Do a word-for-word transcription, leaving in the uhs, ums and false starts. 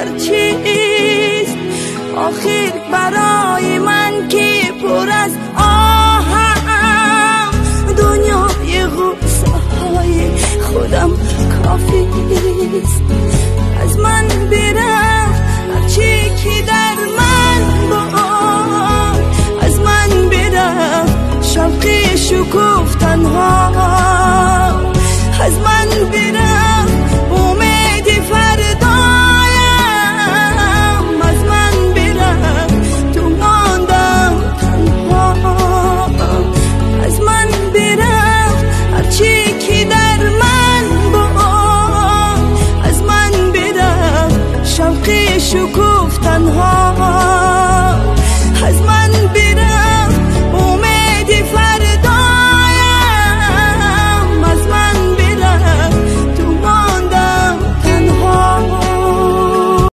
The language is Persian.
هرچیست آخر برای من که پر از آهم دنیای غصه های خودم کافیست از من برفت هرچی که در من بود از من برفت شوقی شکوفتن ها از من برفت امید فردایم از من برفت تو ماندم تنها از من برفت هرچی که در من بود از من برفت شوقی شکوفتن ها